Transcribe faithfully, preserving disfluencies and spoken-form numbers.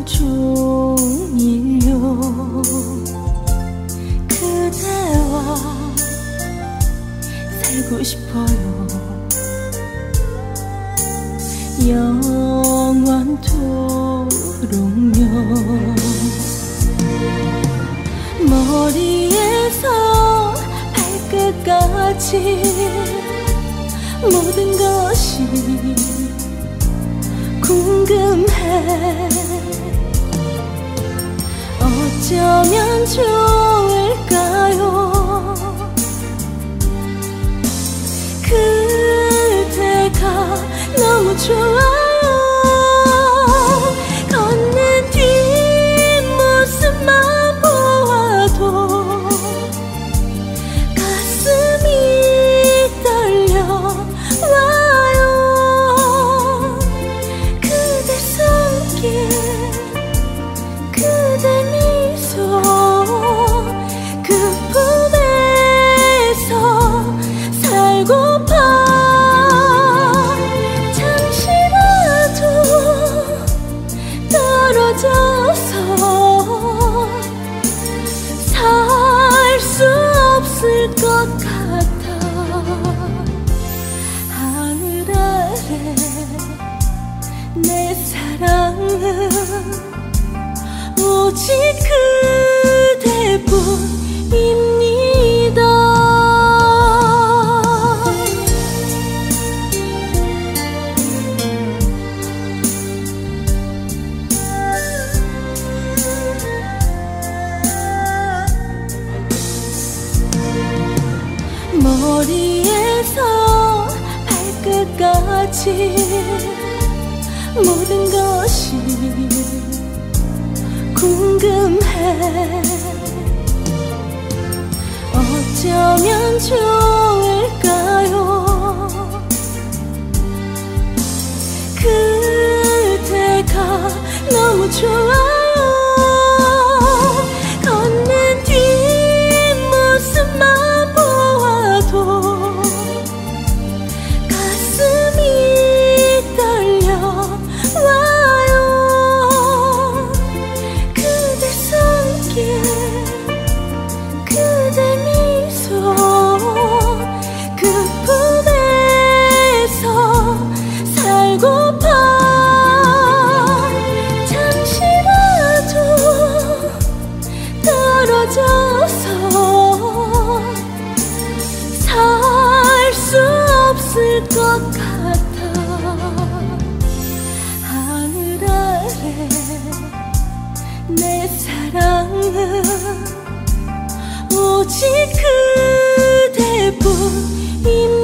종일요 그대와 살고 싶어요. 영원토록요. 머리에서 발끝까지 모든 것이 궁금해. 어쩌면 좋을까요? 그대가 너무 좋아요. 걷는 뒷모습만 보아도 가슴이 떨려와요. 그대 손길 그대 미소 그 품에서 살고파. 잠시라도 떨어져서 살 수 없을 것 같아. 하늘 아래 내 사랑은 오직 그대뿐입니다. 머리에서 발끝까지 모든 것이 궁금해. 어쩌면 좋을까요? 그대가 너무 좋아요. 걷는 뒷모습만 보아도 가슴이 떨려와요. 그대 손길 그대 미소 그 품에서 살고파. 잠시라도 떨어져서 살 수 없을 것 같아. 하늘 아래 내 사랑은 오직 그대뿐입니다.